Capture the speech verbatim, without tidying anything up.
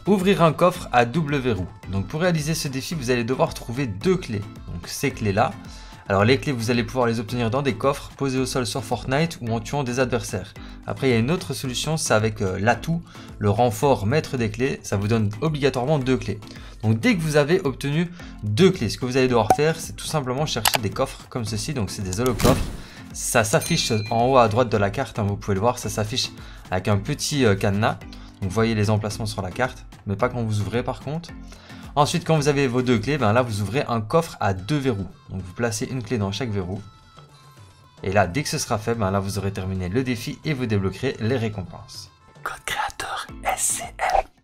Ouvrir un coffre à double verrou. Donc pour réaliser ce défi, vous allez devoir trouver deux clés. Donc ces clés-là. Alors les clés, vous allez pouvoir les obtenir dans des coffres posés au sol sur Fortnite ou en tuant des adversaires. Après, il y a une autre solution, c'est avec euh, l'atout, le renfort maître des clés. Ça vous donne obligatoirement deux clés. Donc dès que vous avez obtenu deux clés, ce que vous allez devoir faire, c'est tout simplement chercher des coffres comme ceci. Donc c'est des holo-coffres. Ça s'affiche en haut à droite de la carte, hein, vous pouvez le voir, ça s'affiche avec un petit euh, cadenas. Donc vous voyez les emplacements sur la carte, mais pas quand vous ouvrez par contre. Ensuite, quand vous avez vos deux clés, ben là vous ouvrez un coffre à deux verrous. Donc vous placez une clé dans chaque verrou. Et là, dès que ce sera fait, ben là vous aurez terminé le défi et vous débloquerez les récompenses. Code créateur S C M.